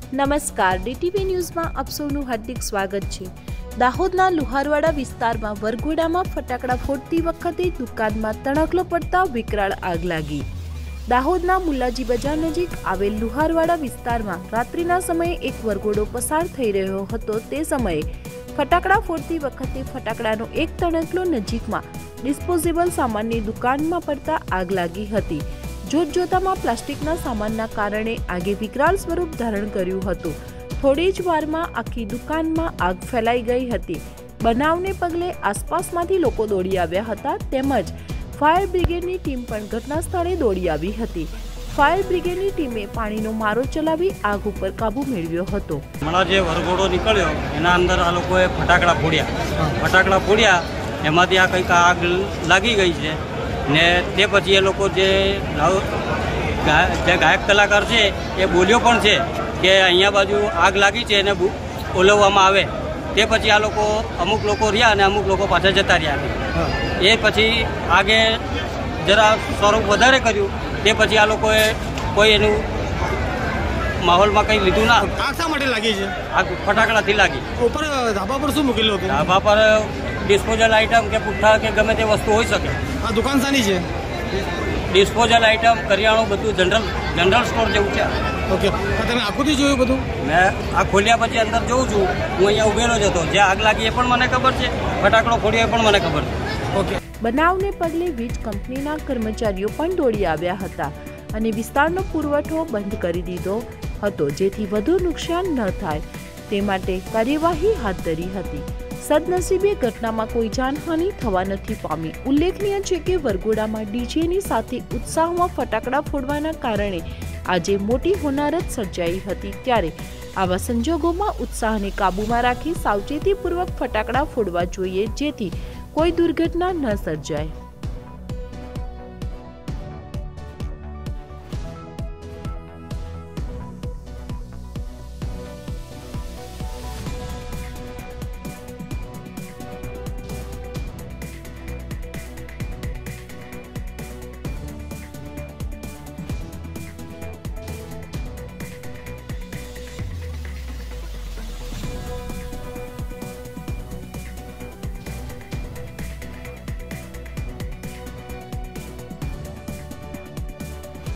નમસ્કાર, ડીટીવી ન્યૂઝમાં આપ સૌનું હાર્દિક સ્વાગત છે। દાહોદના લુહારવાડા વિસ્તારમાં વરઘોડામાં ફટાકડા ફોડતી વખતે દુકાનમાં તણખલો પડતા વિકરાળ આગ લાગી। દાહોદના મુલ્લાજી બજાર નજીક આવેલ લુહારવાડા વિસ્તારમાં રાત્રિના સમયે એક વરઘોડો પસાર થઈ રહ્યો હતો। તે સમયે ફટાકડા ફોડતી વખતે ફટાકડાનો એક તણખલો નજીકમાં ડિસ્પોઝેબલ સામાનની દુકાનમાં પડતા આગ લાગી હતી। જોતજોતામાં પ્લાસ્ટિકના સામાનના કારણે આગે વિકરાળ સ્વરૂપ ધારણ કર્યું હતું। થોડી જ વારમાં આખી દુકાનમાં આગ ફેલાઈ ગઈ હતી। બનાવને પગલે આસપાસમાંથી લોકો દોડી આવ્યા હતા તેમજ ફાયર બ્રિગેડની ટીમ પણ ઘટના સ્થળે દોડી આવી હતી। ફાયર બ્રિગેડની ટીમે પાણીનો મારો ચલાવી આગ ઉપર કાબુ મેળવ્યો હતો। હમણાં જે વરઘોડો નીકળ્યો એના અંદર આ લોકોએ ફટાકડા ફોડ્યા એમાંથી આ કંઈક આગ લાગી ગઈ છે ને તે પછી એ લોકો જે ગાયક કલાકાર છે એ બોલ્યો પણ છે કે અહીંયા બાજુ આગ લાગી છે એને ઓલવવામાં આવે। તે પછી આ લોકો અમુક લોકો રહ્યા અને અમુક લોકો પાછા જતા રહ્યા। એ પછી આગે જરા સ્વરૂપ વધારે કર્યું તે પછી આ લોકોએ કોઈ એનું માહોલમાં કંઈ લીધું ના। આગ શા માટે લાગી છે? આગ ફટાકડાથી લાગી। ઉપર ધાબા પર શું મૂકેલું હતું? ધાબા પર ડિસ્પોઝલ આઇટમ કે પુઠ્ઠા કે ગમે તે વસ્તુ હોઈ શકે। આ દુકાન શાની છે? ડિસ્પોઝલ આઇટમ, કરિયાણું બધું જનરલ સ્ટોર જેવું છે। ઓકે, તમે આખુંથી જોયું બધું? મેં આ ખોલ્યા પછી અંદર જોઉં છું, હું અહીંયા ઉભેલો જ હતો। જે આગ લાગી એ પણ મને ખબર છે, ફટાકડો ફોડ્યો એ પણ મને ખબર છે। ઓકે। બનાવને પગલે વીજ કંપનીના કર્મચારીઓ પણ દોડી આવ્યા હતા અને વિસ્તારનો પુરવઠો બંધ કરી દીધો હતો જેથી વધુ નુકસાન ન થાય તે માટે કાર્યવાહી હાથ ધરી હતી। સદનસીબે ઘટનામાં કોઈ જાનહાનિ થવા નથી પામી। ઉલ્લેખનીય છે કે વરઘોડામાં ડીજેની સાથે ઉત્સાહમાં ફટાકડા ફોડવાના કારણે આજે મોટી હોનારત સર્જાઈ હતી। ત્યારે આવા સંજોગોમાં ઉત્સાહને કાબૂમાં રાખી સાવચેતીપૂર્વક ફટાકડા ફોડવા જોઈએ જેથી કોઈ દુર્ઘટના ન સર્જાય।